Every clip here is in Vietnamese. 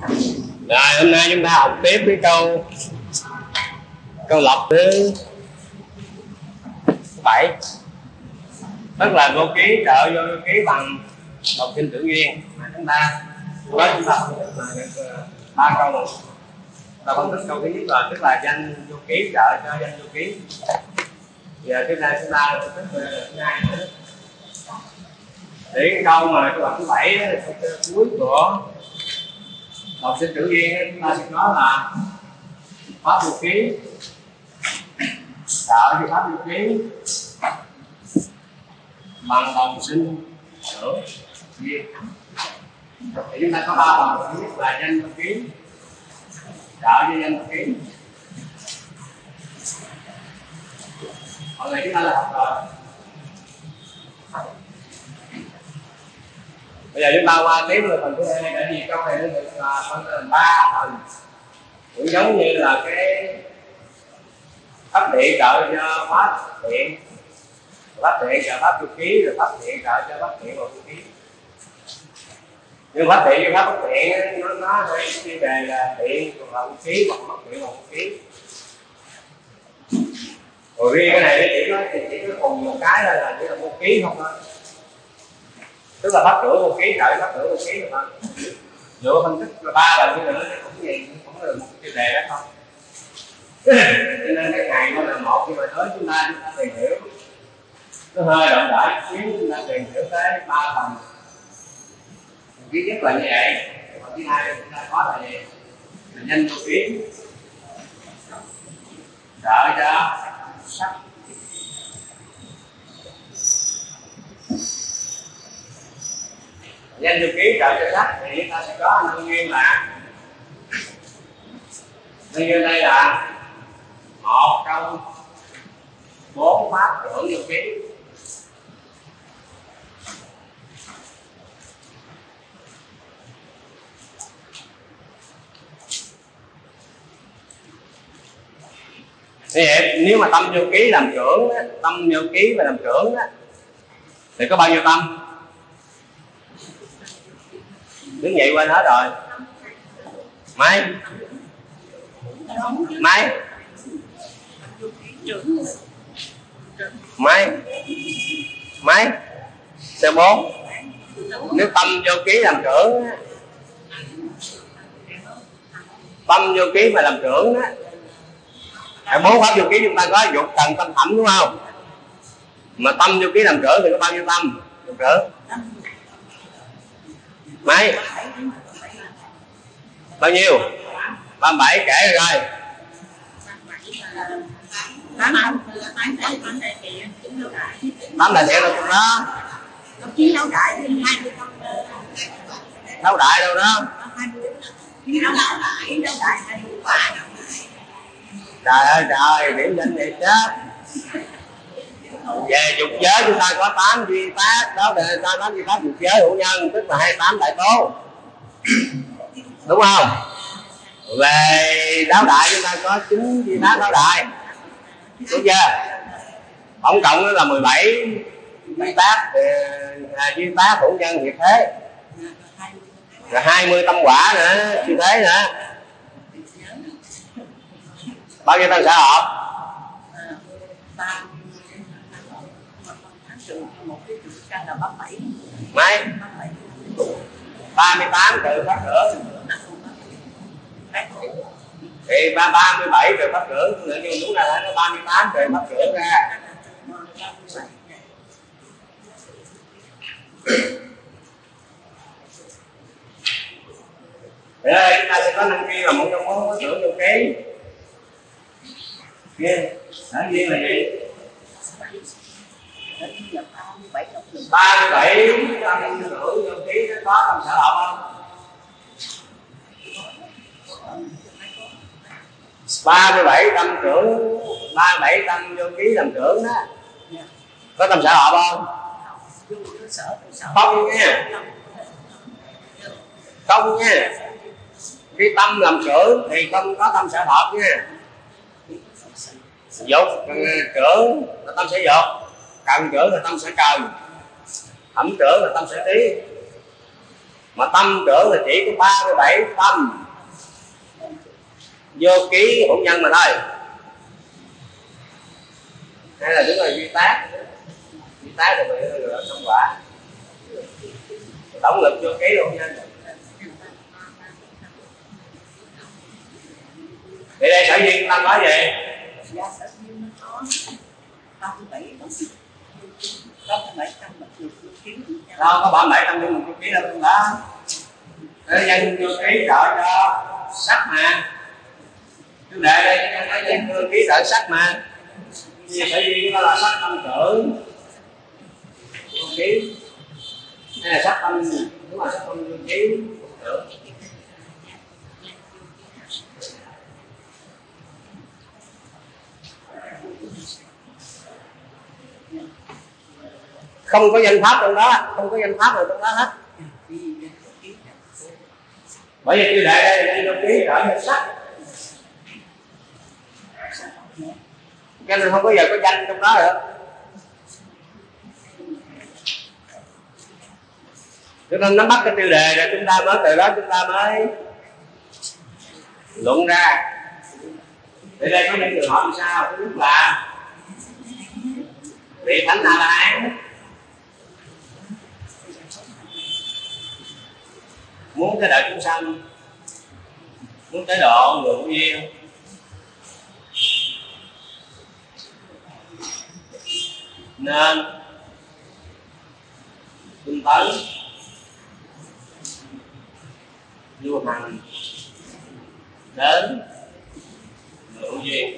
Rồi hôm nay chúng ta học tiếp cái câu lập thứ 7, tức là vô ký trợ vô ký bằng đồng sinh tự nhiên. Chúng ta phân tích là 3 câu này. Ta phân tích câu thứ nhất là tức là danh vô ký trợ cho danh vô ký. Giờ tiếp theo chúng ta phân tích về thứ hai nữa. Để cái câu mà câu lập thứ 7 đó, cuối của học sinh tự nhiên chúng ta sẽ nói là pháp vô ký trợ cho pháp vô ký bằng đồng sinh tự nhiên. Thì chúng ta có 3 phần. Thứ nhất là danh vô ký trợ cho danh vô ký. Hôm nay chúng ta đã học rồi. Bây giờ chúng ta qua tiếp là phần thứ hai. Tại vì câu này nó được phân thành 3 phần, cũng giống như là cái pháp thiện trợ cho pháp thiện, pháp thiện trợ pháp vô ký, rồi pháp thiện trợ cho pháp thiện và vô ký. Nhưng pháp thiện cho pháp bất thiện nó hai chuyên đề là thiện và vô ký, hoặc bất thiện và vô ký. Rồi riêng cái này chỉ có cùng một cái là chỉ là vô ký không thôi, tức là pháp cửa vô ký trợ pháp cửa vô ký rồi thôi. Dựa phân tích là 3 lần như nữa cũng gì cũng là một chuyên đề đó không. Cho nên cái ngày nó là một, nhưng mà tới chúng ta tìm hiểu nó hơi rộng rãi xíu, chúng ta tìm hiểu tới 3 phần. Thứ nhất là như vậy, và thứ hai chúng ta có là gì? Là danh vô ký trợ cho sắc. Danh vô ký trợ cho sắc thì chúng ta sẽ có nhân duyên là nhân duyên đây là 1 trong 4 pháp hưởng vô ký. Như vậy nếu mà tâm vô ký làm trưởng, tâm vô ký và làm trưởng thì có bao nhiêu tâm? Đứng dậy quên hết rồi. Mấy? Mấy? Mấy? Mấy? C4. Nếu tâm vô ký làm trưởng, tâm vô ký mà làm trưởng á, 4 pháp vô ký chúng ta có dục trần tâm thẩm đúng không? Mà tâm vô ký làm trưởng thì có bao nhiêu tâm? Vô trưởng mấy? Bao nhiêu? 37 kể rồi. 8 đại thiện đâu đó. Đâu đại đâu đó. Trời ơi trời, điểm danh vậy chết. Về dục giới chúng ta có 8 duy tác, đó là 8 duy tác dục giới hữu nhân, tức là 28 đại tố. Đúng không? Về đáo đại chúng ta có 9 duy tác đáo đại. Đúng chưa? Tổng cộng là 17 duy tác, duy tác hữu nhân hiện thế. Rồi 20 tâm quả nữa, như thế nữa. Bao nhiêu tâm xã hợp? Mấy? 38 trừ pháp cửa. Thì 37 trừ pháp cửa, nhưng đúng là nó 38 trừ pháp cửa ra. Rồi chúng ta sẽ có năng kia là một trong 4 pháp cửa vô ký. Kia, năng viên là gì? 37 tâm hữu vô ký nó có tâm sở hợp không? 37 tâm trưởng, 37 tâm vô ký làm trưởng đó. Có tâm sở hợp không? Không nha. Không nha. Cái tâm làm trưởng thì không có tâm sở hợp nha. Dục trưởng là tâm sở dục, cần trưởng là tâm sở cần, thẩm trưởng là tâm sở trí. Mà tâm trưởng là chỉ có 37 tâm vô ký hữu nhân mà thôi, hay là đứng là duy tác là mình ở trong quả tổng lực vô ký hữu nhân. Thì đây sở duyên tâm nói gì? Đâu có 37 tâm nhưng mình vô ký đâu đó. Để nhân vô ký trợ cho sắc mà. Chứ để đây nói nhân vô ký trợ sắc mà. Vì sở duyên đó là sắc tâm trưởng vô ký, hay là sắc tâm, đúng là sắc tâm vô ký trưởng. Không có danh pháp trong đó, không có danh pháp nào trong đó hết. Bởi vì tiêu đề đây là vô ký trợ cho sắc, cho nên không có giờ có danh trong đó nữa. Cho nên nắm bắt cái tiêu đề rồi chúng ta mới từ đó chúng ta mới luận ra. Thì đây có những trường hợp như sao? Thứ nhất là vị thánh A La Hán muốn tới đời chúng sanh, muốn tới độ người hữu duyên, nên tinh tấn du hành đến người hữu duyên.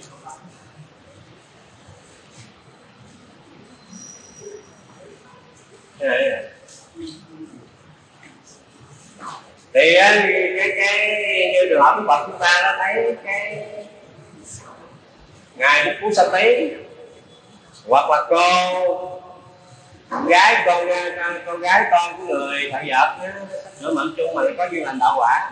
Thì cái như trường hợp của Phật chúng ta đã thấy cái ngài Bích Phú Sa Tí hoặc là con gái con của người thợ vợ nữa mệnh chung mà có duyên lành đạo quả,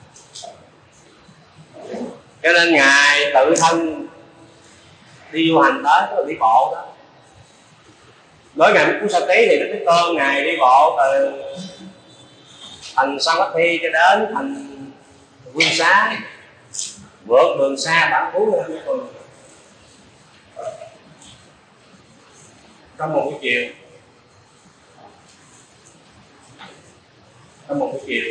cho nên ngài tự thân đi du hành tới, tức là đi bộ đó. Đối ngài Bích Phú Sa Tí thì Đức Thế Tôn ngài đi bộ từ thành Savatthi cho đến thành Nguyên Xá, vượt đường xa bản thú hơn trong một buổi chiều. Trong một buổi chiều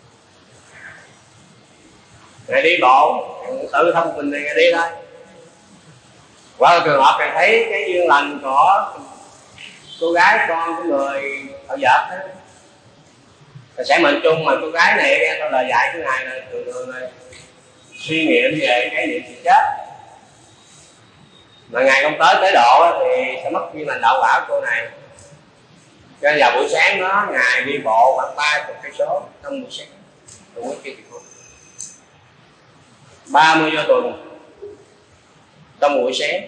ngài đi bộ tự thông mình này ngài đi thôi. Qua trường hợp ngài thấy cái duyên lành của cô gái con của người thợ vợ đó, sẽ mệnh chung mà cô gái này nghe tôi lời dạy của ngài là thường suy nghiệm về cái niệm sự chết, mà ngài không tới độ thì sẽ mất duyên lành đạo quả của cô này. Cho nên vào buổi sáng đó ngài đi bộ khoảng 30 cây số trong buổi sáng, buổi kia thì 30 giờ tuần trong buổi sáng.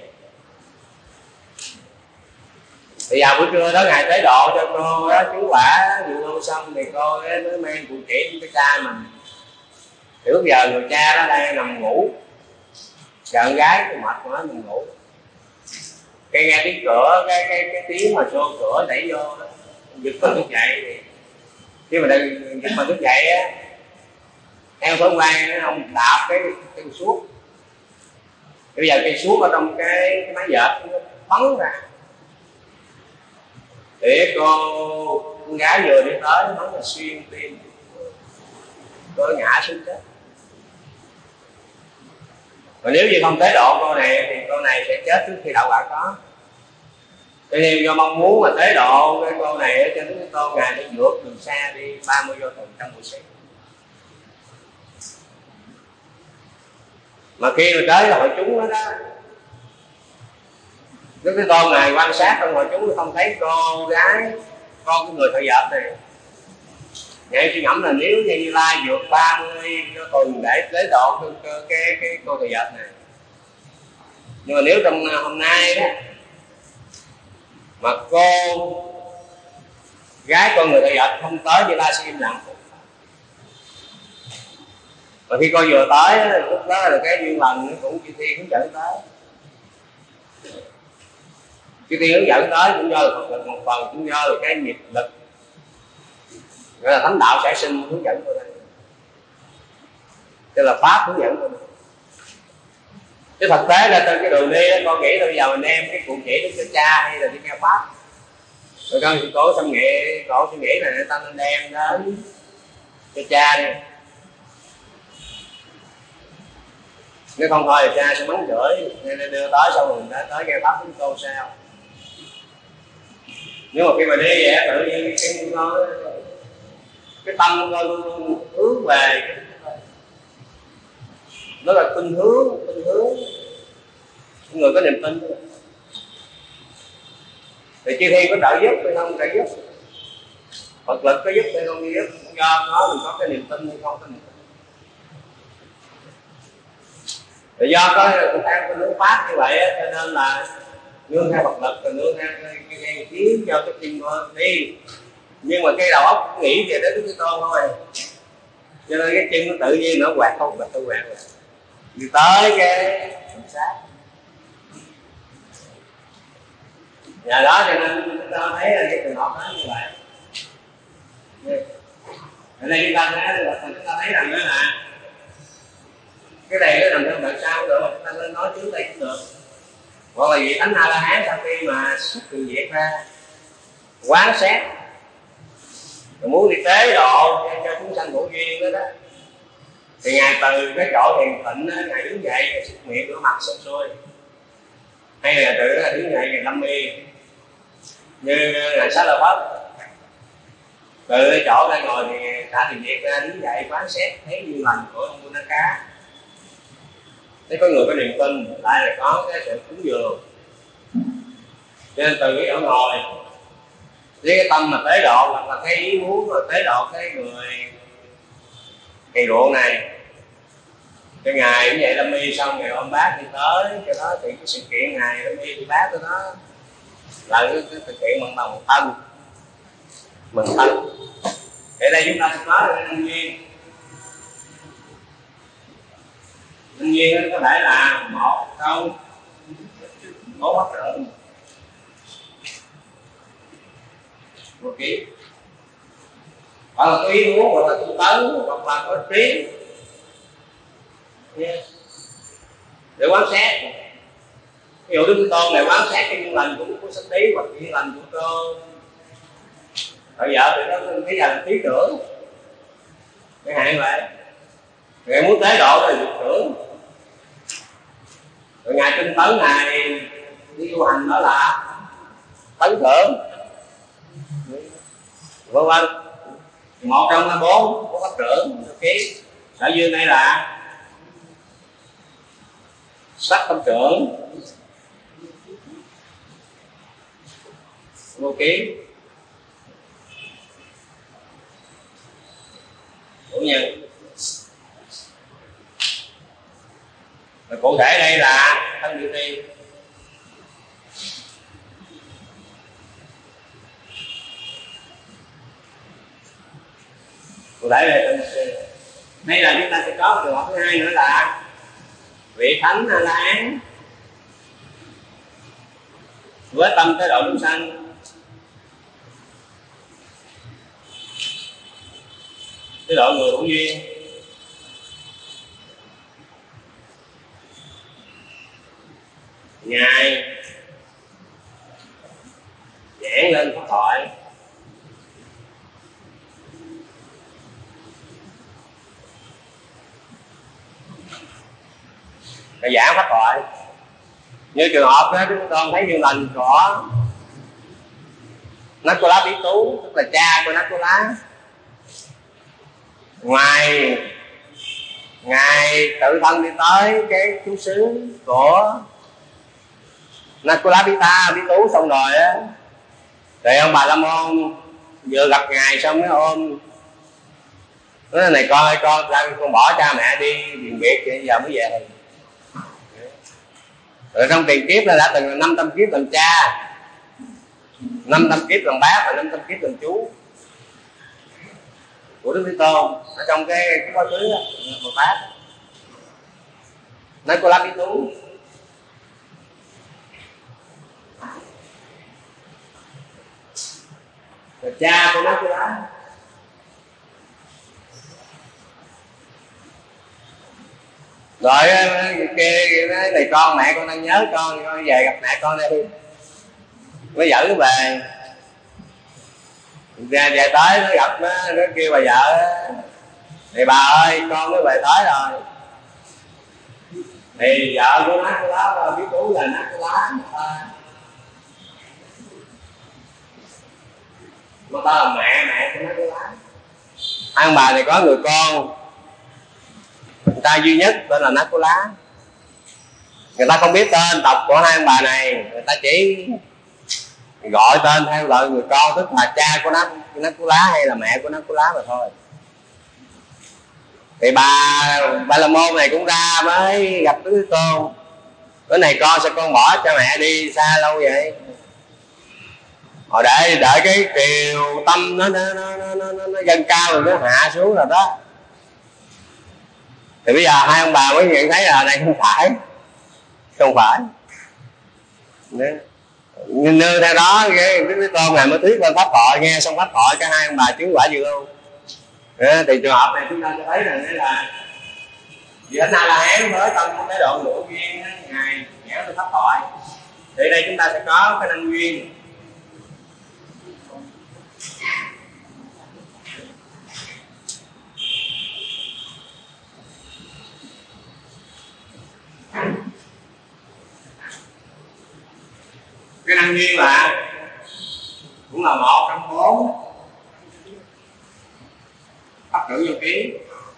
Thì vào buổi trưa đó ngài tế độ cho cô đó chứng quả dự lâu xong thì cô mới mang cụ chỉ với cái cha mình. Thì lúc giờ người cha đó đang nằm ngủ, chờ con gái thì mệt quá nằm ngủ. Cái nghe tiếng cửa, cái tiếng mà xô cửa đẩy vô đó, giật mình thức dậy. Thì khi mà giật mình thức dậy á, theo thói quen ông đạp cái suốt. Bây giờ cây suốt ở trong cái máy dệt nó bắn ra. Để con gái vừa đi tới nó là xuyên tim, cô ngã xuống chết. Và nếu như không tế độ cô này thì cô này sẽ chết trước khi đạo quả có. Cho nên do mong muốn mà tế độ cái cô này cho đến cái con ngài để vượt đường xa đi 30 vô tuần trong buổi sáng. Mà khi mà tới hội chúng đó đó, cái con này quan sát trong hội chúng không thấy cô gái con của người thợ vợ này. Vậy suy ngẫm là nếu như Lai vượt 30 cho tuần để tế độ cái cô thợ vợ này, nhưng mà nếu trong hôm nay đó mà cô gái con người thợ vợ không tới, Như Lai sẽ im lặng. Và khi cô vừa tới lúc đó là cái duyên lành cũng chư thiên hướng dẫn tới. Chư thiên hướng dẫn tới cũng do là Phật lực một phần, cũng do là cái nghiệp lực gọi là thánh đạo sẽ sinh hướng dẫn tôi đây, tức là pháp hướng dẫn tôi. Chứ thực tế là trên cái đường đi đó, con nghĩ là bây giờ mình đem cái cụ chỉ đến cho cha hay là đi nghe pháp, rồi con cổ suy nghĩ, cổ suy nghĩ là người ta nên đem đến cho cha đi, nếu không thôi thì cha sẽ mắng chửi, nên đưa tới xong rồi mình tới nghe pháp chúng cô sao. Nhưng mà khi mà đi vậy tự nhiên cái tâm của con luôn hướng về nó là khuynh hướng người có niềm tin. Thì chư thiên có trợ giúp hay không trợ giúp, Phật lực có giúp hay không giúp, do nó mình có cái niềm tin hay không có niềm tin. Thì do có theo cái hướng pháp như vậy cho nên là nương theo Phật lực, rồi nương theo cái kiến cho cái tim đi. Nhưng mà cái đầu óc nghĩ về đến cái tôn thôi, cho nên cái chân nó tự nhiên nó quạt không quạt tôi quạt đi tới cái sát. Nhờ đó cho nên chúng ta thấy là cái trường hợp đó như vậy. Ở đây chúng ta thấy rằng đó là cái này nó nằm trong đoạn sau cũng được, mà chúng ta nên nói trước đây cũng được. Hoặc là vị Thánh A La Hán sau khi mà xuất từ diệt ra quán xét rồi muốn đi tế độ cho chúng sanh hữu duyên đó đó, thì ngài từ cái chỗ thiền tịnh đó, ngài đứng dậy xúc miệng rửa mặt xong xuôi, hay là từ đó đứng dậy ngài lâm y như ngài Xá Lợi Phất, từ cái chỗ đang ngồi thì đã thiền diệt ra đứng dậy quán xét thấy duyên lành của ông Buddha Cá. Thế có người có niềm tin lại là có cái sự cúng dường, cho nên từ cái chỗ ngồi với cái tâm mà tế độ hoặc là cái ý muốn rồi tế độ cái người thầy ruộng này cho ngài cũng vậy, lâm y xong ngài ôm bác đi tới cho đó thì cái sự kiện ngài lâm y đi bác cho đó là cái thực hiện bằng đồng thân mừng thân. Ở đây chúng ta sẽ nói về nhân duyên. Nhân duyên có thể là một câu cố bắt rợn một ký, hoặc là có ý muốn, hoặc là tu tấn, hoặc là có trí để quán xét. Ví dụ Đức Tôn này quán xét cái duyên lành của Sách Tí hoặc duyên lành của cô bây giờ thì nó bây giờ là trí tưởng chẳng hạn vậy, ngài muốn tế độ là dục tưởng, rồi ngài tinh tấn ngài đi du hành đó là tấn thưởng, vân vân. Một trong bốn có phát trưởng ký sở duyên đây là sắc tâm trưởng vô ký của nhân. Và cụ thể đây là thân biểu tri. Cụ thể đây đây là chúng ta sẽ có trường hợp thứ hai nữa là vị Thánh A La Hán với tâm tế độ chúng sanh, tế độ người hữu duyên. Ngài giảng lên pháp thoại và giảng pháp thoại như trường hợp đó chúng con thấy duyên lành của Nakola Bí Tú, tức là cha của Nakola. Ngoài ngài tự thân đi tới cái chú xứ của Nakola Bí Tú xong rồi á, thì ông Bà La Môn vừa gặp ngài xong mới ôm nói này con ơi, con bỏ cha mẹ đi điền biệt vậy giờ mới về. Rồi trong tiền kiếp là đã từng là 500 kiếp làm cha, 500 kiếp làm bác và 500 kiếp làm chú của Đức Thế Tôn ở trong cái quá khứ Bồ Tát. Nói cô La Bí Tú rồi cha của nó cô lá Rồi kia nói này con, mẹ con đang nhớ con về gặp mẹ con đây đi, mới dẫn nó về. Ra về tới nó gặp nó kêu bà vợ thì bà ơi con nó về tới rồi. Thì vợ của Nát Cô Lá biết Tú là Nát Cô Lá mà ta là mẹ của Nát Cô Lá. Hai ông bà này có người con người ta duy nhất tên là Nát Cô Lá. Người ta không biết tên tộc của hai ông bà này, người ta chỉ gọi tên theo loại người con, tức là cha của Nát Cô Lá hay là mẹ của Nát Cô Lá mà thôi. Thì bà La Môn này cũng ra mới gặp Đức Thế Tôn. Cái này con sao con bỏ cho mẹ đi xa lâu vậy? Hồi để đợi cái triều tâm nó dâng cao rồi nó hạ xuống rồi đó. Thì bây giờ hai ông bà mới nhận thấy là này không phải. Nhưng nương theo đó cái Đức Thế Tôn này mới thuyết lên pháp thoại, nghe xong pháp thoại cả hai ông bà chứng quả dự luôn. Thì trường hợp này chúng ta cho thấy rằng là vì anh A La Hán mới trong cái độ ngũ duyên ngày nhãn lên pháp thoại. Thì đây chúng ta sẽ có cái năng duyên. Cái năng duyên là cũng là một trong 4 pháp tử vô ký.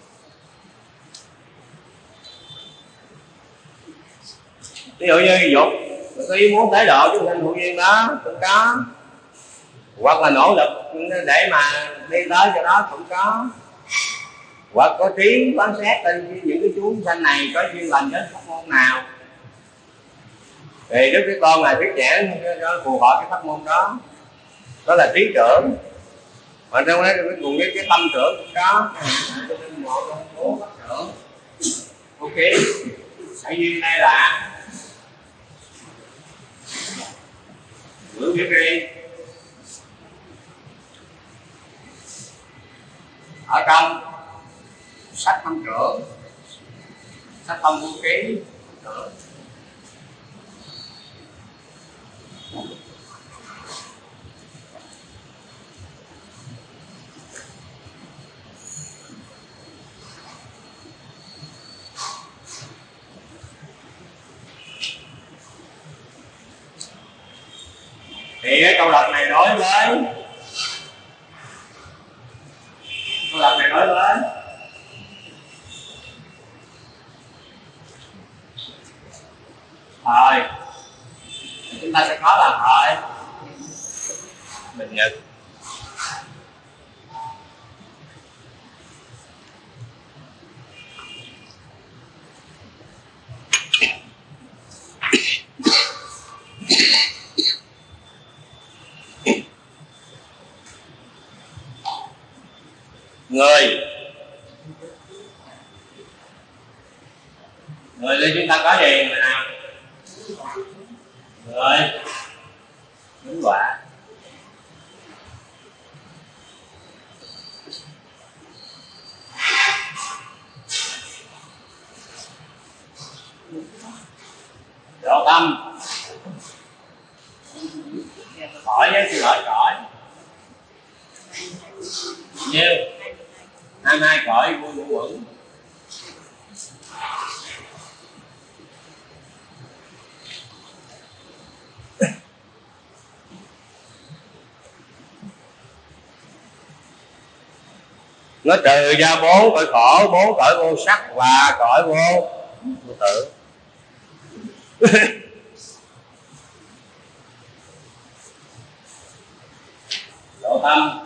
Ví dụ như dục, có ý muốn tế độ chúng sanh hữu duyên đó cũng có, hoặc là nỗ lực để mà đi tới cho đó cũng có, hoặc có trí quán xét trên những cái chúng sanh này có duyên lành đến pháp môn nào. Thì Đức Thế Tôn là thuyết giảng cho phù hợp cái pháp môn đó, đó là trí trưởng. Mà trong đó cùng với cái tâm trưởng cũng có, cho nên một trong 4 pháp trưởng. Ok, tại vì đây là ngữ viết đi ở trong sách tâm trưởng, sách tâm vũ ký trưởng. Thì cái câu đọc này đối với thời chúng ta sẽ có là thời Bình Nhật. Người thì chúng ta có gì người nào? Người đúng quả. Độ tâm khỏi với sự lỗi cõi nhiêu 22 cõi vui ngũ quẩn. Nó trừ ra 4 cõi khổ, 4 cõi vô sắc và cõi vô tử. Độ tâm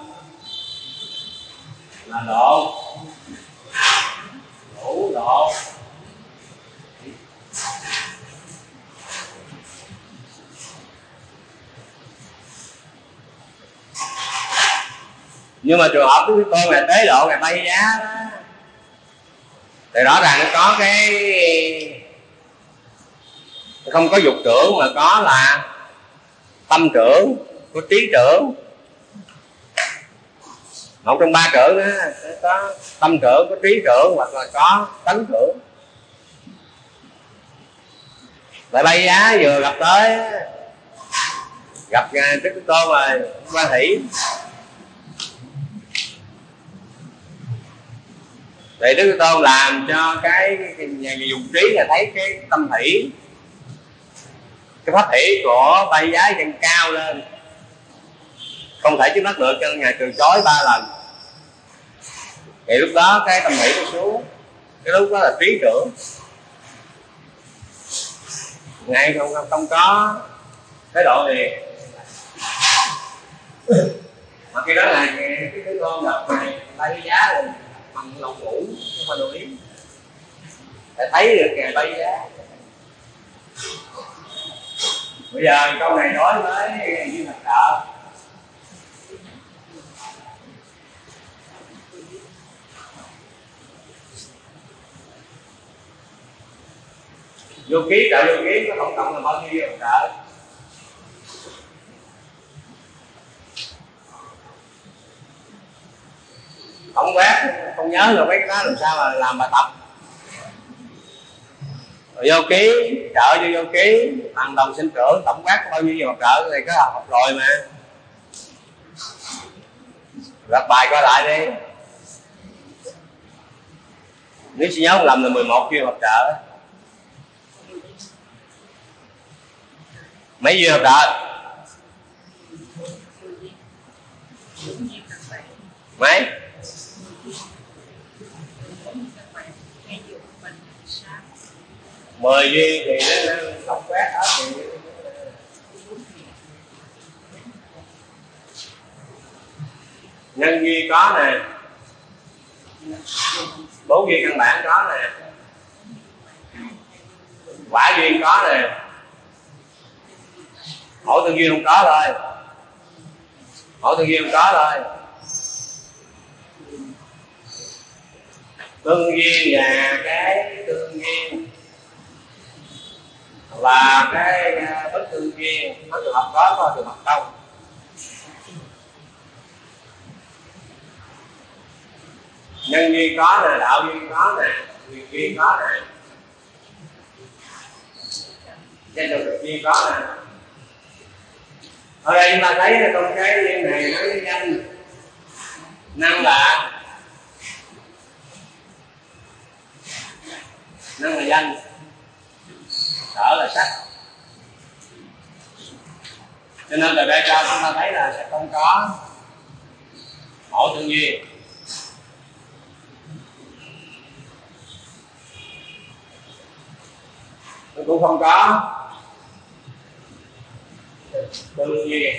là độ đủ độ nhưng mà trường hợp của tôi là tế độ ngày Tây giá đó, thì rõ ràng nó có cái không có dục trưởng mà có là tâm trưởng, có trí trưởng. Một trong 3 trưởng đó có tâm trưởng, có trí trưởng hoặc là có tánh trưởng. Tại Bay Giá vừa gặp tới, gặp Đức Thế Tôn rồi Quan Hỷ. Thì Đức Thế Tôn làm cho cái nhà dùng trí là thấy cái tâm thủy, cái pháp thủy của Bay Giá dâng cao lên, không thể chứng đắc được, cho Ngài từ chối 3 lần. Thì lúc đó cái tâm thủy nó xuống, cái lúc đó là trí trưởng. Ngài không có thái độ gì. Mà khi đó là cái Thế Tôn gặp Ngài Bay Giá rồi bằng lòng ngủ, không phải đồ ý, để thấy được Ngài Bay Giá. Bây giờ câu này nói với Duyên Thật Trợ. Vô ký, trợ vô ký có tổng cộng là bao nhiêu Duyên Thật Trợ? Tổng quát không nhớ rồi, mấy cái đó làm sao mà làm bài tập. Rồi vô ký, trợ vô ký, bằng đồng sinh trưởng, tổng quát có bao nhiêu học trợ thì có học rồi mà. Lật bài coi lại đi. Nếu chị nhớ không lầm là 11 duyên học trợ. Mấy duyên học trợ? Mấy? Mười duyên thì nó tổng quát đó thì nhân duyên có nè, 4 duyên căn bản có nè, quả duyên có nè, hỗ tương duyên không có thôi, hỗ tương duyên không có thôi. Tương duyên và cái tương duyên và cái bất tương duyên nó trường hợp có trường hợp không. Nhân duyên có nè, đạo duyên có nè, quyền duyên có nè, danh được duyên có nè. Ở đây chúng ta thấy trong cái duyên này nó danh năng là năng là danh, sở là sắc, cho nên từ đây cho chúng ta thấy là sẽ không có hỗ tương duyên. Nó cũng không có tương duyên.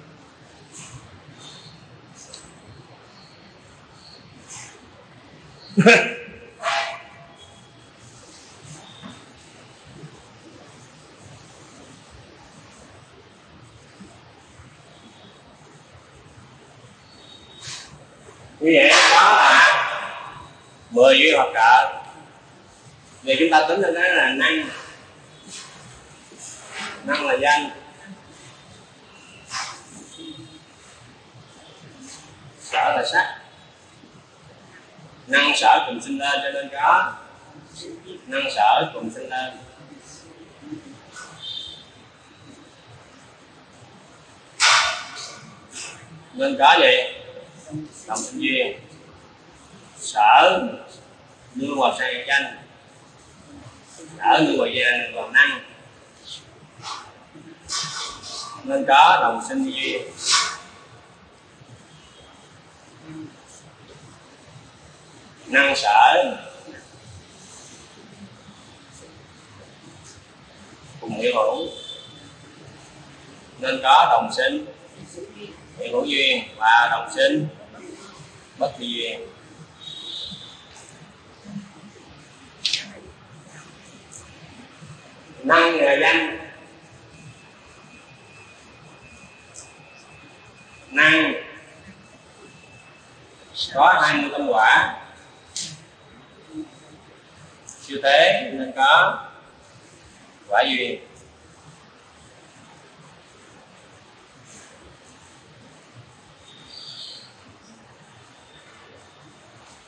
Như vậy đó là 10 duyên hợp trợ. Vì chúng ta tính lên đó là năng. Năng là danh, sở là sắc, năng sở cùng sinh lên, cho nên có năng sở cùng sinh lên. Nên có gì? Đồng sinh duyên, sở nương vào sang danh, sở nương vào năng, nên có đồng sinh duyên. Năng sở cùng hiện hữu, nên có đồng sinh hiện hữu duyên và đồng sinh bất thi duyên. Năng là danh, năng có 20 tâm quả siêu thế nên có quả duyên.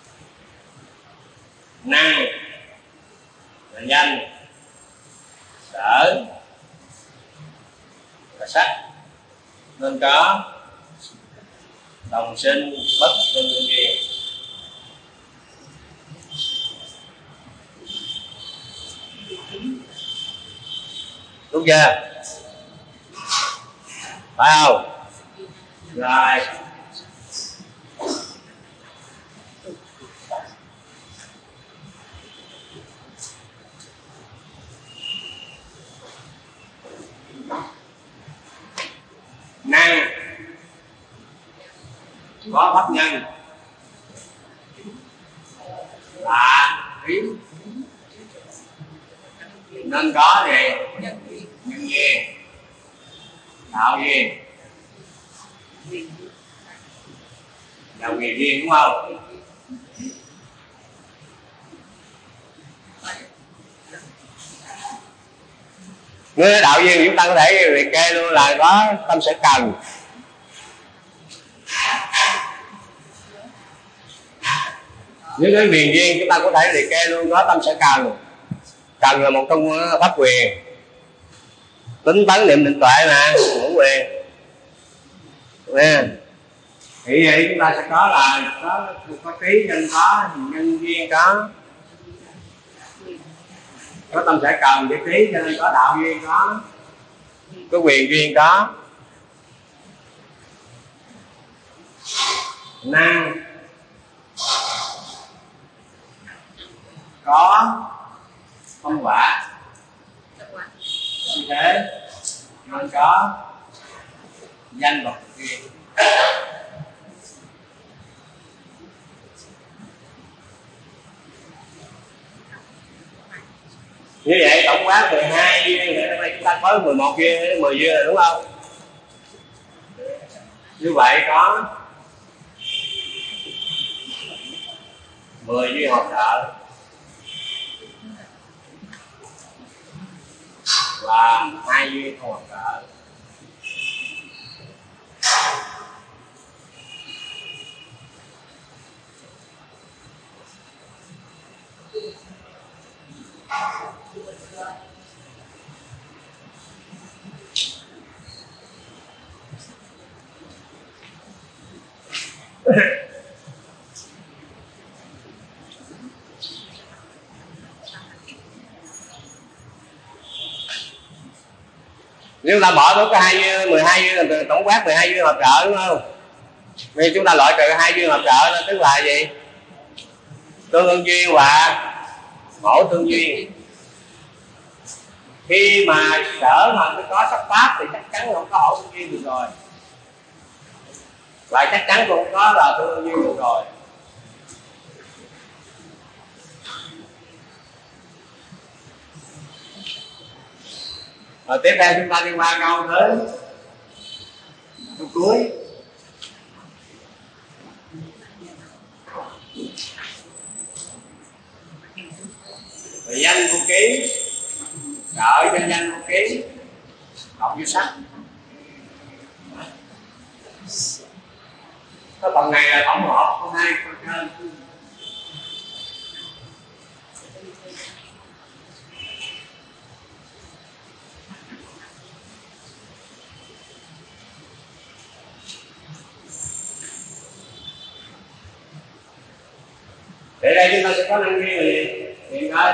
Năng là danh, sở sở và sắc nên có đồng sinh bất tương đương duyên. Đúng chưa? Phải không? Rồi. Năng có pháp nhân là hiếm nên có gì? Nhân duyên, đạo duyên và quyền duyên, đúng không? Nếu đạo duyên chúng ta có thể liệt kê luôn là có tâm sở cần. Nếu cái quyền duyên chúng ta có thể liệt kê luôn có tâm sở cần. Cần là một trong pháp quyền, tính tấn niệm định tuệ mà, ngũ quyền nha. Thì vậy chúng ta sẽ có là có trí nhân, có nhân duyên, có tâm sở cần với trí, cho nên có đạo duyên, có quyền duyên, có năng, có không quả, như thế nên có danh vật duyên. Như vậy tổng quát 12 duyên, hôm nay chúng ta có 11 duyên, 10 duyên rồi, đúng không? Như vậy có 10 duyên hợp trợ và 2 duyên không hợp trợ. Nếu ta bỏ đúng cái 12 duyên là tổng quát 12 duyên hợp trợ, đúng không? Vì chúng ta loại trừ 2 duyên hợp trợ đó, tức là gì? Tương ưng duyên và ngộ tương duyên. Khi mà sở mà nó có sắc pháp thì chắc chắn không có hậu tương duyên được rồi, và chắc chắn cũng không có là tương ưng duyên được rồi. Rồi tiếp theo chúng ta đi qua câu cuối. Rồi danh vô ký, trợ cho danh vô ký, học vô sách. Cái phần này là tổng hợp của hai phần trên. Để đây chúng ta sẽ có năng duyên là gì? Hiện ơi.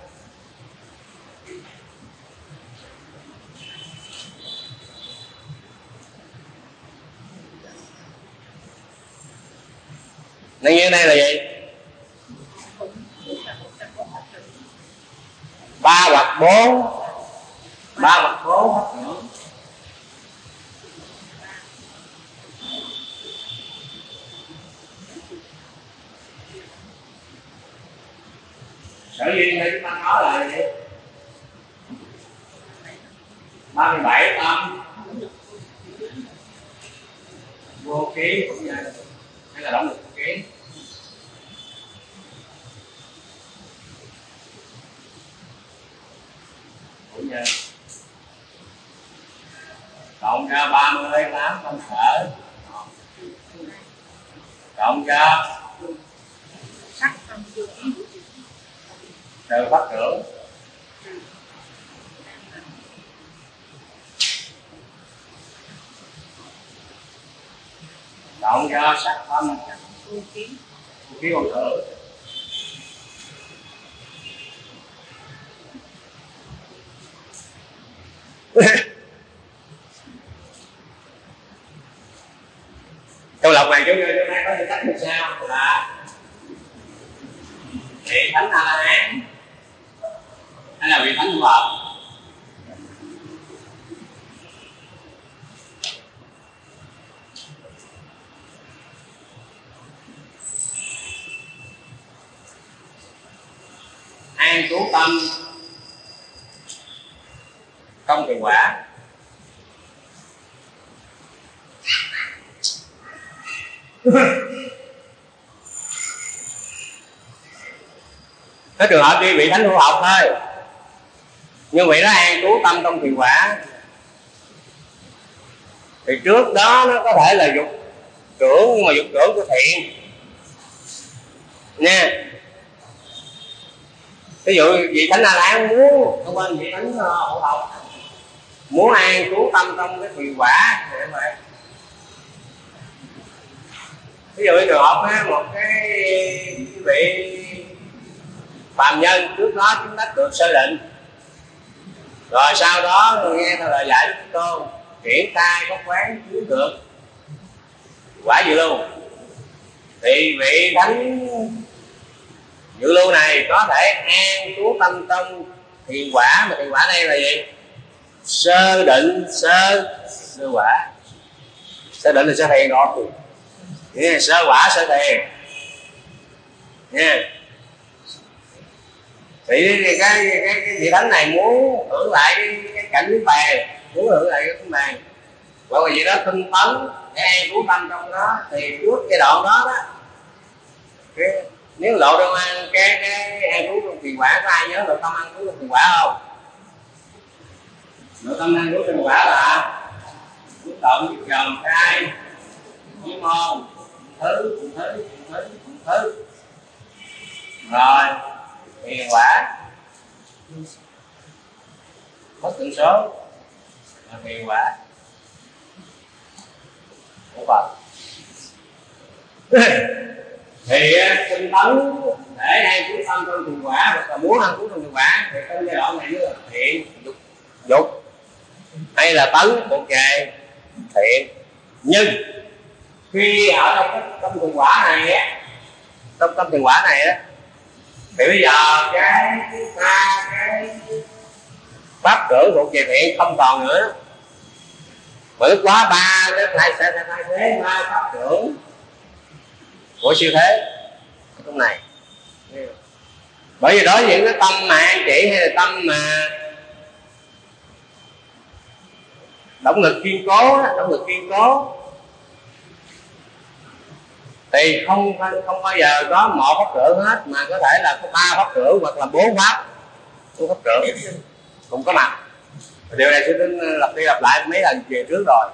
Năng duyên đây là gì? 3 hoặc 4. 3 hoặc 4 pháp hưởng. Sở duyên đây chúng ta nói là gì? 37 tâm vô ký cũng như hay là động lực vô ký. Cũng như cộng cho 38 tâm sở, cộng cho trừ pháp trưởng Động do sắc tâm khí con thử. Câu lộc này chúng ta có thể cách như sau là vị thánh A La Hán hay là vị thánh hữu hợp. An trú tâm công thiền quả. Cái trường hợp đi vị thánh hữu học thôi, nhưng vị đó an trú tâm trong thiền quả thì trước đó nó có thể là dục trưởng, nhưng mà dục trưởng của thiện nha. Ví dụ vị thánh A La Hán muốn, không quên vị thánh hữu học muốn an trú tâm trong cái thiền quả thì vậy. Ví dụ trường hợp một cái vị phàm nhân trước đó chứng đắc được sơ định, rồi sau đó nghe theo lời dạy của Đức Tôn triển khai có quán chiếu được quả dự lưu, thì vị thánh dự lưu này có thể an trú tâm trong thiền quả. Mà thiền quả đây là gì? Sơ định, sơ quả. Sơ định là sơ thiền đó, sơ quả sơ thiền nha. Thì cái vị thánh này muốn hưởng lại cái cảnh niết bàn, muốn hưởng lại cái niết bàn, hoặc là gì đó tinh tấn để an trú tâm trong đó, thì trước giai đoạn đó đó nếu lộ trong cái an trú trong thiền quả, có ai nhớ nội tâm an trú trong thiền quả không? Nội tâm an trú trong thiền quả là quyết động, dòm khai, chí môn, thứ rồi thiền quả mất tận số là thiền quả của Phật. Thì tinh tấn để an trú tâm trong thiền quả, hoặc là muốn an trú trong thiền quả, thì trong giai đoạn này như là thiện dục hay là tấn một về thiện. Nhưng khi ở trong thiền quả này á, trong thiền quả này á, thì bây giờ cái pháp trưởng thuộc về thiện không còn nữa, mà lúc quá ba nó sẽ thay thế ba pháp trưởng của siêu thế trong này. Bởi vì đối với những cái tâm mà an chỉ hay là tâm mà động lực kiên cố thì không bao giờ có một pháp trưởng hết, mà có thể là có 3 pháp trưởng hoặc là 4 pháp trưởng cũng có mặt. Điều này sư Tính lặp đi lặp lại mấy lần về trước rồi,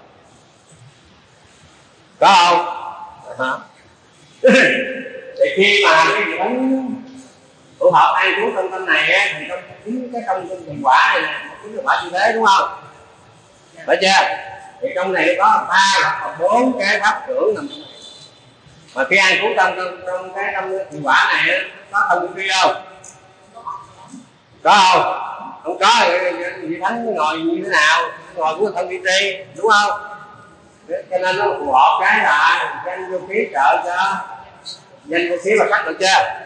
có không? Thì khi mà cái vị thánh hữu hợp an trú trong tâm này á, thì trong chính cái trong thiền quả này nè, chính là quả như thế, đúng không? Phải chưa? Thì trong này có 3 hoặc là 4 cái pháp trưởng nằm trong này. Mà khi an trú trong cái thiền quả này có thông vi không? Có không? Không có thì vị thánh ngồi như thế nào? Ngồi cũng thân vi tri, đúng không? Cho nên nó phù hợp cái là danh vô khí trợ cho danh vô khí và sắc, được chưa?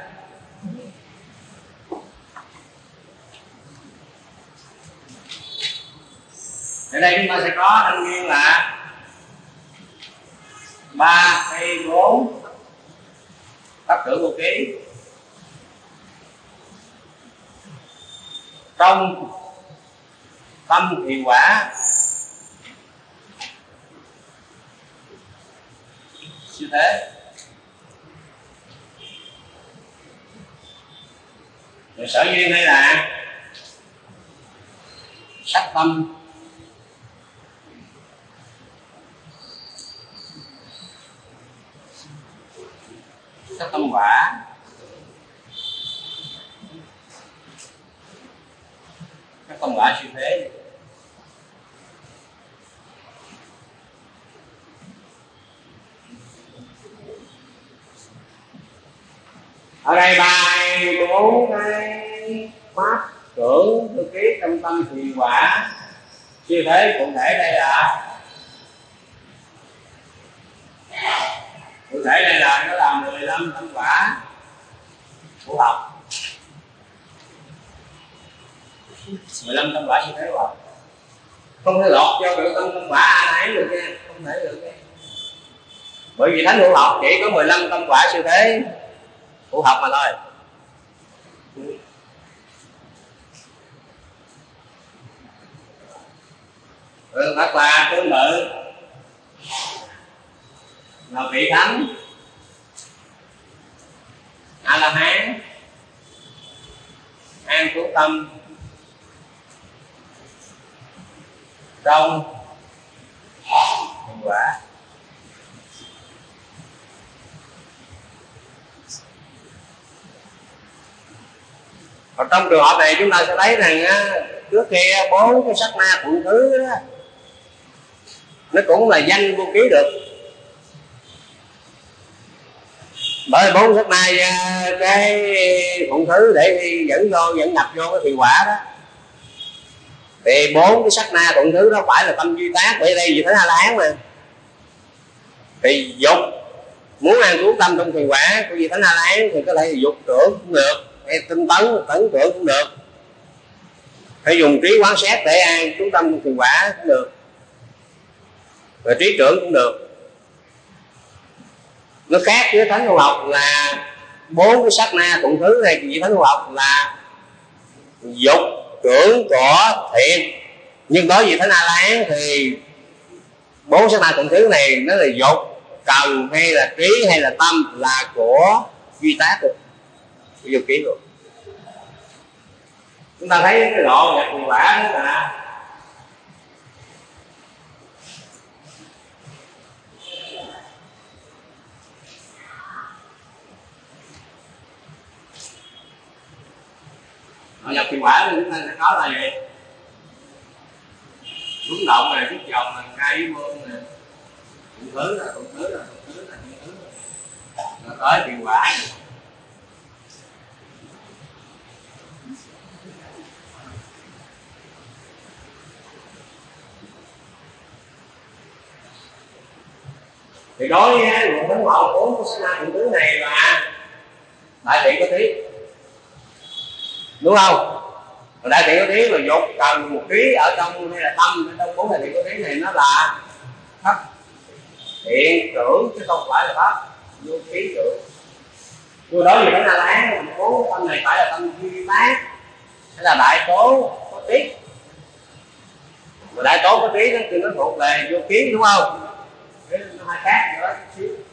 Ở đây chúng ta sẽ có thanh niên là 3 hay 4 pháp trưởng vô khí. Trong tâm thiền quả như thế, rồi sở duyên hay là sắc tâm quả, các tâm quả siêu thế. Ở đây 3, 2, 4 cái pháp tưởng thư ký trong tâm trì quả. Như thế cụ thể đây là nó là 15 tâm quả của học. 15 tâm quả như thế rồi. Không thể lọt cho được tâm quả ai được nha, không thể được nha. Bởi vì thánh hữu học chỉ có 15 tâm quả siêu thế hữu học mà thôi. Hoặc là tương tự là vị thánh, A La Hán, an trú tâm trong thành quả. Còn trong trường hợp này chúng ta sẽ thấy rằng trước kia 4 cái sắc na thuận thứ đó nó cũng là danh vô ký được. Bởi 4 sắc na cái thuận thứ để dẫn nhập vô cái thị quả đó, thì 4 cái sắc na thuận thứ đó phải là tâm duy tác. Bởi đây gì thấy A La Hán mà, thì dục muốn an trú tâm trong thị quả của vị thánh A La Hán thì có thể dục tưởng cũng được, hay tinh tấn tưởng cũng được, phải dùng trí quán xét để an trú tâm trong thị quả cũng được, rồi trí trưởng cũng được. Nó khác với thánh hữu học là 4 cái sắc na thuận thứ này, vị thánh hữu học là dục tưởng tỏ thiện. Nhưng đối với thánh A La Hán thì 4 sắc na thuận thứ này nó là dục, cần hay là trí hay là tâm là của duy tác được, của vô ký được. Chúng ta thấy cái độ nhập thị quả đó là nhập thị quả thì chúng ta sẽ có là gì? Đúng động này, phút chồng là cây mương nè, thuận thứ là nó tới thị quả. Thì đối với nguồn thánh hậu 4 của sắc na thuận thứ này là đại thiện có trí, đúng không? Còn đại thiện có trí là dục cần một trí ở trong hay là tâm ở trong 4 đại thiện có trí này, nó là pháp thiện tưởng chứ không phải là pháp vô ký tưởng. Vừa đó thì thánh A La Hán 4 tâm này phải là tâm duy tác hay là đại tố có trí. Mà đại tố có trí thì nó thuộc về vô ký, đúng không? Nó hai khác nữa chút xíu.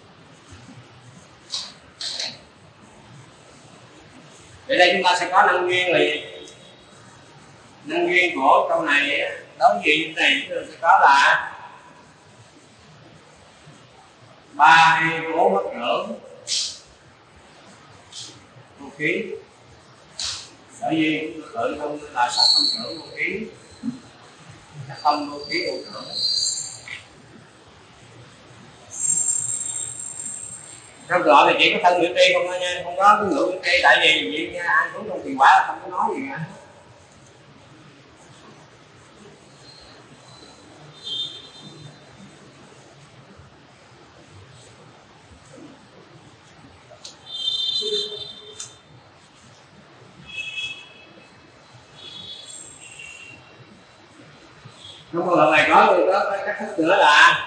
Ở đây chúng ta sẽ có năng duyên là gì? Năng duyên của câu này đối với như này chúng ta sẽ có là 3, 2, 4 bất trưởng vô ký. Sở duyên tự không là sắc không trưởng vô ký, sắc không vô ký vô trưởng. Trong gọi thì chỉ có thân ngữ tri không thôi nha, không có cái ngữ tri, tại vì vậy nha, ai cũng trong thiền quả là không có nói gì cả. Trong trường hợp này có cách thức nữa là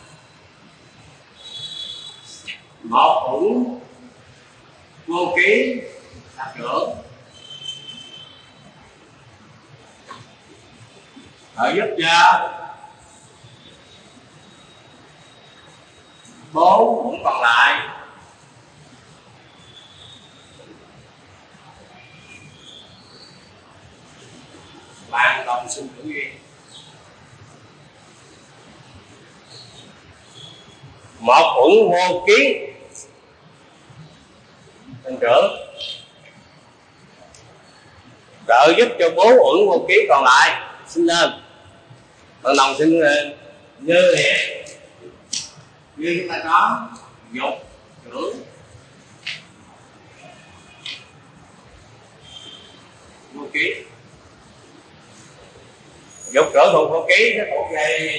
một cũng vô ký là trưởng, để giúp cho 4 cũng còn lại bạn đồng sinh hữu duyên. Một uẩn vô ký thành trưởng, trợ giúp cho 4 uẩn vô ký còn lại sinh lên. Bạn đồng sinh như vậy, như chúng ta có dục trưởng vô ký. Dục tưởng thuộc vô ký nó thuộc về gì?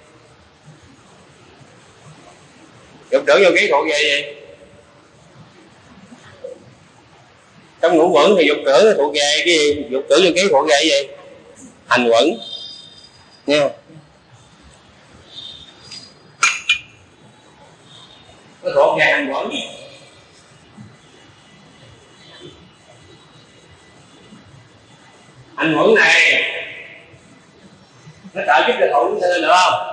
Dục tưởng vô ký thuộc về gì? Trong ngũ quẩn thì dục tưởng thuộc về cái gì? Dục tưởng vô ký thuộc về cái gì? Hành quẩn nha. Nó thuộc về hành quẩn. Hành quẩn này nó trợ giúp cho thụ sinh được không?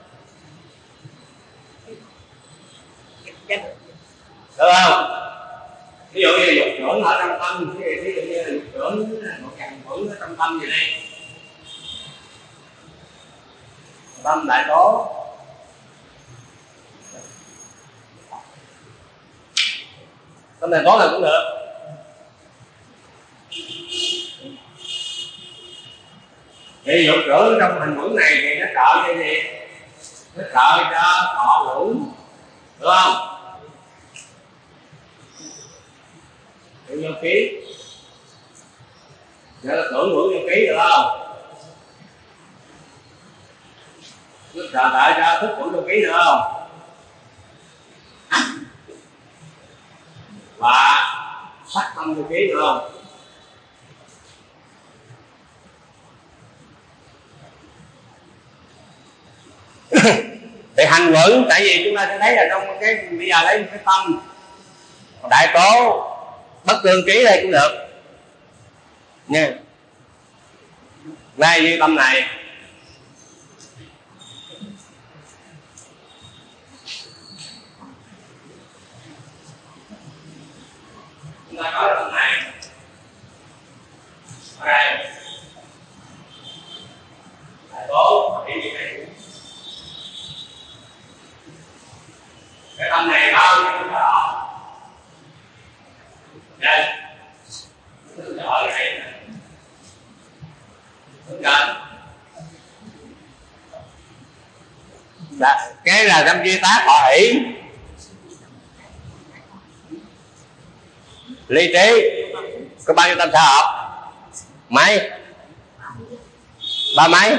Được không? Ví dụ như là dục tưởng ở trong tâm, ví dụ như là dục tưởng một hành quẩn ở trong tâm gì đây? Tâm đại tố. Tâm đại tố là cũng được. Thì dục tưởng trong hành quẩn này thì nó trợ cho gì? Nó trợ cho thọ hưởng, được không? Tưởng vô ký, nghĩa là tưởng hưởng vô ký, được không? Nó trợ cho thức hưởng vô ký, được không? Và sắc tâm vô ký, được không? Thì hành quẩn, tại vì chúng ta sẽ thấy là trong cái bây giờ lấy một cái tâm đại tố bất tương ký đây cũng được nha. Ngay như tâm này chúng ta có tâm này ở đây đại tố thì như này. Cái tâm này bao nhiêu chúng ta học đây nó giỏi cái này đúng không? Cái là tâm duy tác họ hỷ ly trí có bao nhiêu tâm xã hợp? Mấy? Ba mấy?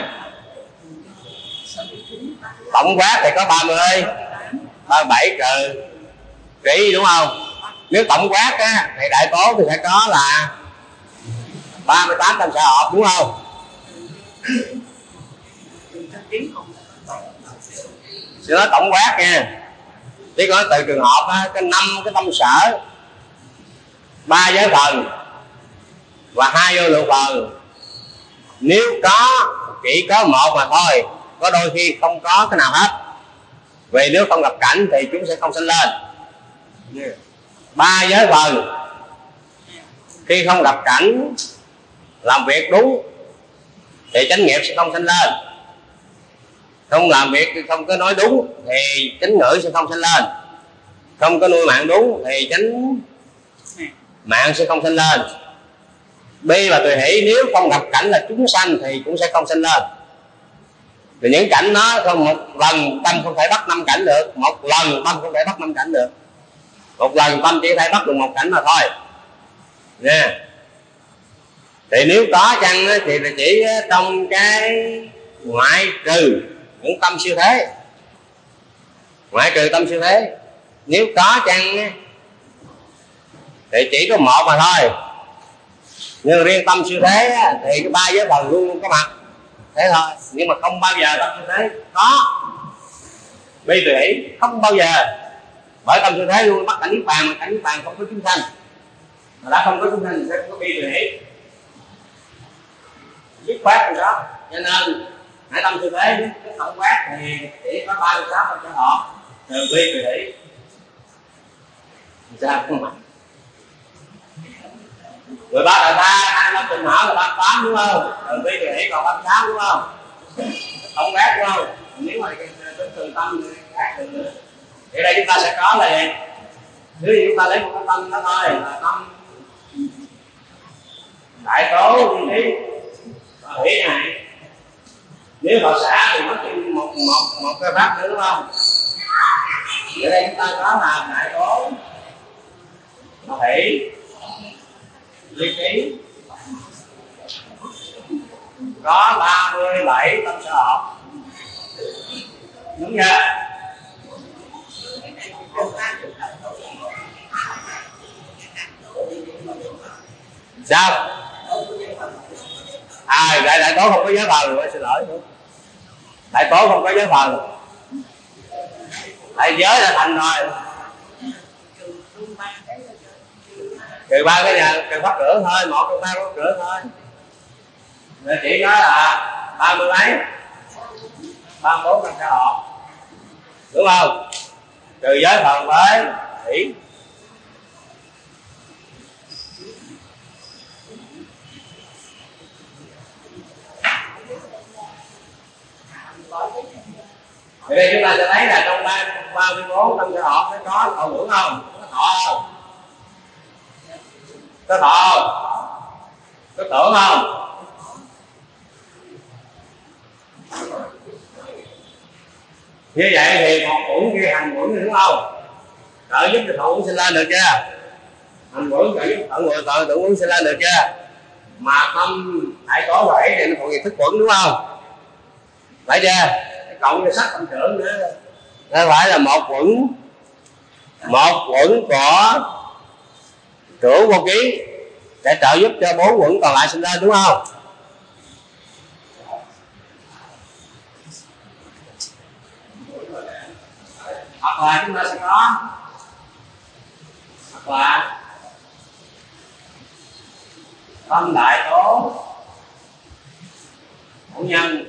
Tổng quát thì có 30 37 trừ trí, đúng không? Nếu tổng quát á, thì đại tố thì sẽ có là 38 tâm xã hợp, đúng không? Sẽ nói tổng quát nha. Chỉ có từ trường hợp á, cái 5 cái tâm sở, 3 giới phần và 2 vô lượng phần. Nếu có chỉ có một mà thôi, có đôi khi không có cái nào hết. Vì nếu không gặp cảnh thì chúng sẽ không sinh lên. 3 giới phần khi không gặp cảnh làm việc đúng thì chánh nghiệp sẽ không sinh lên. Không làm việc, không có nói đúng thì chánh ngữ sẽ không sinh lên. Không có nuôi mạng đúng thì chánh mạng sẽ không sinh lên. Bi và tùy hỷ nếu không gặp cảnh là chúng sanh thì cũng sẽ không sinh lên. Thì những cảnh đó không một lần tâm không thể bắt 5 cảnh được, một lần tâm không thể bắt 5 cảnh được, một lần tâm chỉ thể bắt được 1 cảnh mà thôi nha. Thì nếu có chăng thì là chỉ trong cái ngoại trừ những tâm siêu thế, ngoại trừ tâm siêu thế. Nếu có chăng thì chỉ có 1 mà thôi. Nhưng riêng tâm siêu thế thì cái 3 giới phần luôn luôn có mặt, thế thôi. Nhưng mà không bao giờ tâm siêu thế có bi tùy hỷ, không bao giờ. Bởi tâm siêu thế luôn bắt cảnh niết bàn, mà cảnh niết bàn không có chúng sanh, mà đã không có chúng sanh thì sẽ không có bi tùy hỷ. Dứt khoát rồi đó. Cho nên hãy tâm siêu thế cái tổng quát thì chỉ có 36 tâm cho họ từ bi tùy hỷ. Sao không mạnh? 13 đại ta, 25 tình hảo là 38, đúng không? Từ bi tùy hỷ còn 36, đúng không? Tổng quát, đúng không? Nếu mà từ tâm khác từ nữa thì đây chúng ta sẽ có là gì? Nếu như chúng ta lấy một cái tâm đó thôi là tâm đại tố như thế và hỷ này. Nếu họ xả thì mất một cái pháp nữa, đúng không? Ở đây chúng ta có là đại tố và hỷ ly trí có 37 tâm sở hợp, đúng chưa? Sao? Đại tố không có giới phần rồi, xin lỗi. Đại tố không có giới phần, đại giới là thành rồi. Trừ ba cái nhà, trừ pháp cửa thôi, một trong ba pháp cửa thôi. Rồi chỉ nói là 30 mấy, 34 tâm sở hợp, đúng không? Trừ giới phần với thủy. Thì đây chúng ta sẽ thấy là trong 34 tâm sở hợp nó có thọ hưởng không? Có thọ không? Có thọ không? Có tưởng không? Như vậy thì một quẩn kia hành quẩn đúng không? Trợ giúp cho thọ quẩn sinh lên được chưa? Hành quẩn trợ giúp thọ quẩn sinh lên được chưa? Mà tâm đại tố bảy thì nó thuộc về thức quẩn đúng không? Phải chưa? Cộng với sắc tâm trưởng nữa, nó phải là một quẩn của trưởng vô ký để trợ giúp cho 4 quẩn còn lại sinh lên đúng không? Hoặc là chúng ta sẽ có hoặc là tâm đại tố hữu nhân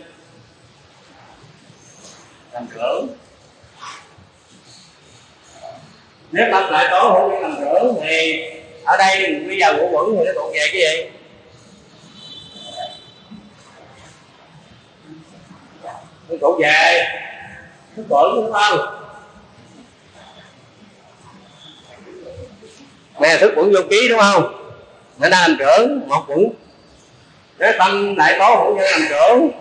làm trưởng. Nếu tâm đại tố hữu nhân làm trưởng thì ở đây bây giờ ngũ quẩn thì nó thuộc về cái gì? Nó thuộc về thức quẩn đúng không? Này là thức quẩn vô ký đúng không? Nó đang làm trưởng một quẩn. Nếu tâm đại tố hữu nhân làm trưởng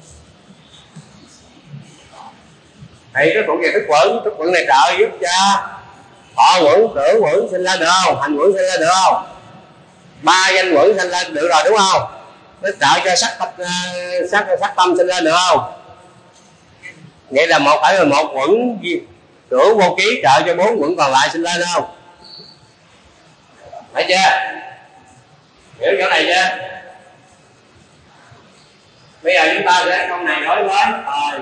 thì cái thuộc về thức quẩn này trợ giúp cho thọ quẩn, tưởng quẩn sinh lên được không? Hành quẩn sinh lên được không? 3 danh quẩn sinh lên được rồi đúng không? Nó trợ cho sắc tâm sinh lên được không? Vậy là phải là một quẩn tưởng vô ký trợ cho 4 quẩn còn lại sinh lên không? Phải chưa? Hiểu chỗ này chưa? Bây giờ chúng ta sẽ câu này đối với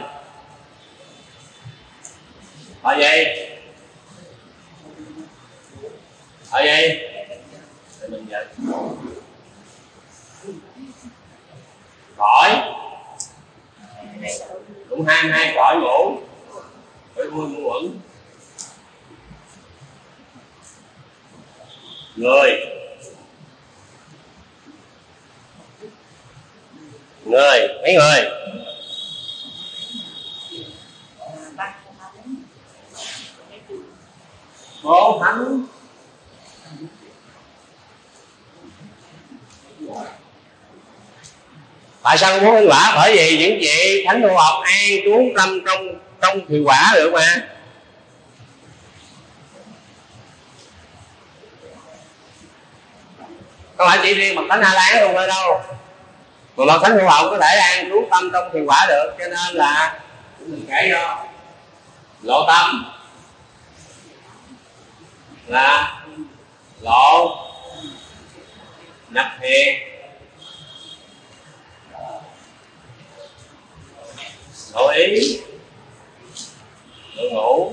thời gì? Thời gì? Để mình nhận khỏi cũng 22 khỏi ngủ với vui ngũ quẩn. Người mấy người? Bố thánh. Tại sao muốn thánh quả? Bởi vì những vị thánh tu học an trú tâm trong thiền quả được mà. Không phải chỉ riêng bậc thánh A La không thôi đâu, mà bậc thánh tu học có thể an trú tâm trong thiền quả được. Cho nên là mình kể cho lộ tâm là lộ nhập thiền, lộ ý, lộ ngủ,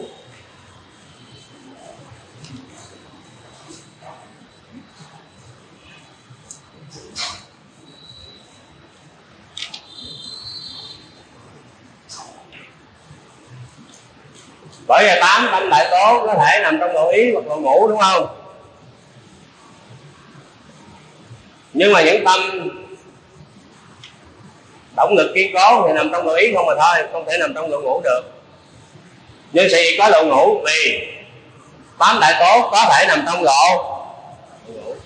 bởi vì 8 tâm đại tố có thể nằm trong lộ ý hoặc lộ ngủ đúng không? Nhưng mà những tâm động lực kiên cố thì nằm trong lộ ý không mà thôi, không thể nằm trong lộ ngủ được. Nhưng sự có lộ ngủ vì 8 đại tố có thể nằm trong lộ ngủ.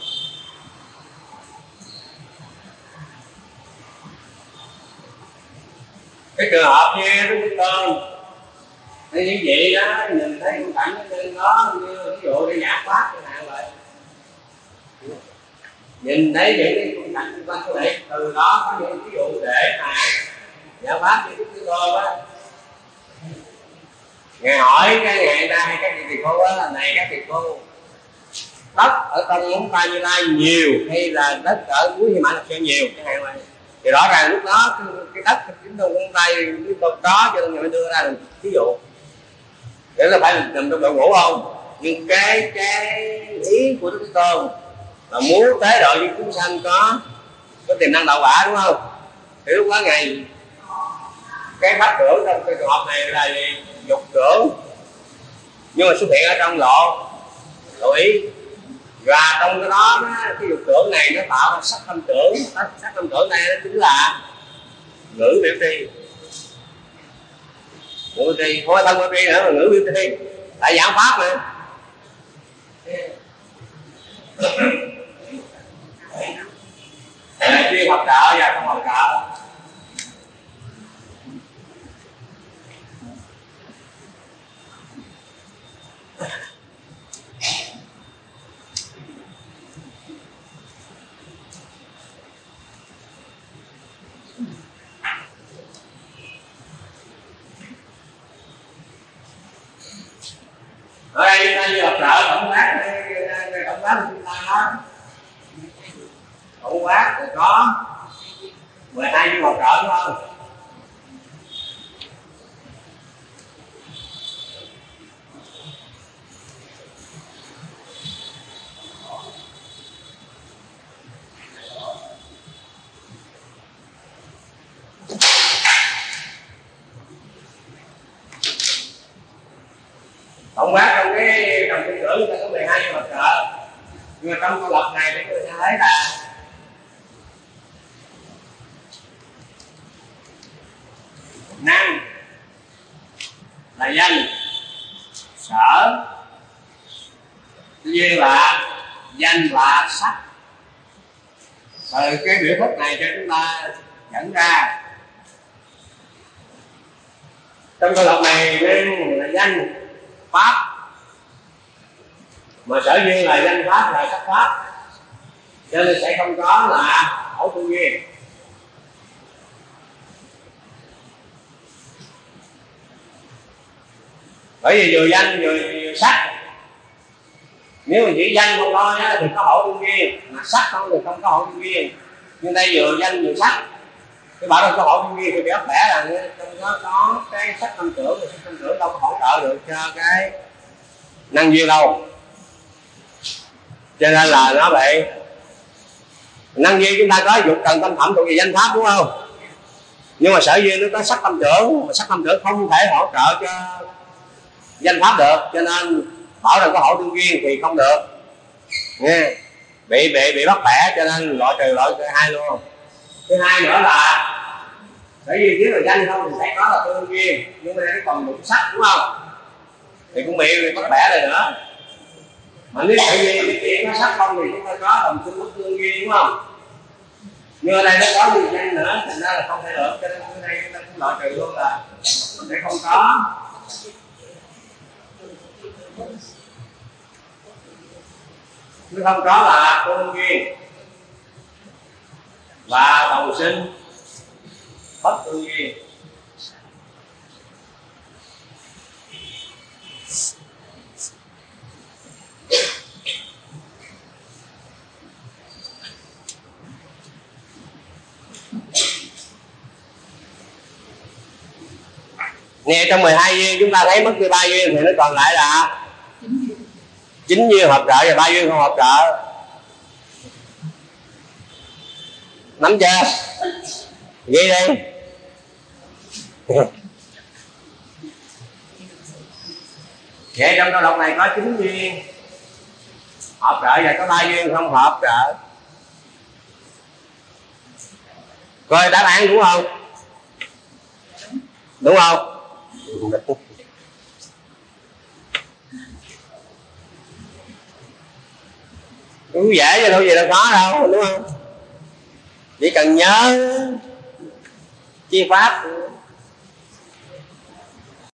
Cái trường hợp như Đức Tôn hay những vị đó nhìn thấy cảnh trên đó như ví dụ để nhạc phát chẳng hạn vậy, nhìn thấy những cái khung cảnh xung quanh của Niệm, từ đó có những ví dụ để mà giải pháp cho Đức Thế Tôn á. Ngài hỏi cái ngày nay các vị tỳ kheo á, này các tỳ kheo, đất ở trong móng tay Như Lai nhiều hay là đất ở núi Hy Mã Lạp Sơn nhiều chẳng hạn vậy, thì rõ ràng lúc đó cái đất chính trong móng tay Đức Tôn có, cho nên người đưa ra được ví dụ để là phải nằm trong đội ngũ không. Nhưng cái ý của Đức Thế Tôn là muốn tế độ những chúng sanh có tiềm năng đạo quả, đúng không? Thì lúc đó Ngài cái pháp tưởng trong cái trường hợp này là gì? Dục tưởng, nhưng mà xuất hiện ở trong lộ ý, và trong cái đó cái dục tưởng này nó tạo ra sắc tâm tưởng. Sắc tâm tưởng này nó chính là ngữ biểu tri. Ngữ biểu tri không phải thân biểu tri nữa mà ngữ biểu tri, tại giảng pháp mà. Chuyên học trợ và không học trợ. Ở đây chúng ta như học trợ tổng quát, tổng quát chúng ta nói tổng quát thì có 12 viên học trợ, đúng không? Tổng quát trong cái đồng tư tưởng chúng ta có 12 viên học trợ, nhưng mà trong câu lập này thì chúng ta thấy là năng là danh, sở duyên là danh là sắc. Từ cái biểu thức này cho chúng ta dẫn ra trong câu lập này năng là danh pháp, mà sở duyên là danh pháp là sắc pháp, cho nên sẽ không có là khổ tương duyên. Bởi vì vừa danh vừa sắc, nếu mà chỉ danh không thôi thì có khổ tương duyên, mà sắc không thì không có khổ tương duyên. Nhưng đây vừa danh vừa sắc, cái bảo đâu có khổ tương duyên thì béo bẻ là trong đó có cái sắc tâm tưởng, sắc tâm tưởng đâu có hỗ trợ được cho cái năng duyên đâu. Cho nên là nó bị năng duyên chúng ta có dục cần tâm thẩm thuộc về danh pháp, đúng không? Nhưng mà sở duyên nó có sắc tâm tưởng, mà sắc tâm tưởng không thể hỗ trợ cho danh pháp được, cho nên bảo rằng có hỗ tương duyên thì không được nghe, bị bắt bẻ, cho nên loại trừ loại hai luôn. Thứ hai nữa là sở duyên nếu là danh không thì sẽ có là tương duyên, nhưng mà cái còn một sắc, đúng không? Thì cũng bị bắt bẻ rồi nữa. Mà nếu sở duyên cái chuyện có sắc không thì chúng ta có đồng xung bất tương duyên, đúng không? Nhưng ở đây nó có nhiều danh nữa, thành ra là không thể được, cho nên ở đây chúng ta cũng loại trừ luôn là để không có. Nếu không có là tương duyên và đồng sinh bất tương duyên. Nghe trong 12 duyên chúng ta thấy mất đi 3 duyên thì nó còn lại là 9 duyên hợp trợ và 3 duyên không hợp trợ. Nắm chưa? Ghi đi. Vậy trong câu đọc này có 9 duyên hợp trợ và có 3 duyên không hợp trợ. Coi đáp án đúng không? Đúng không? Cũng dễ chứ đâu gì đâu khó đâu, đúng không? Chỉ cần nhớ chi pháp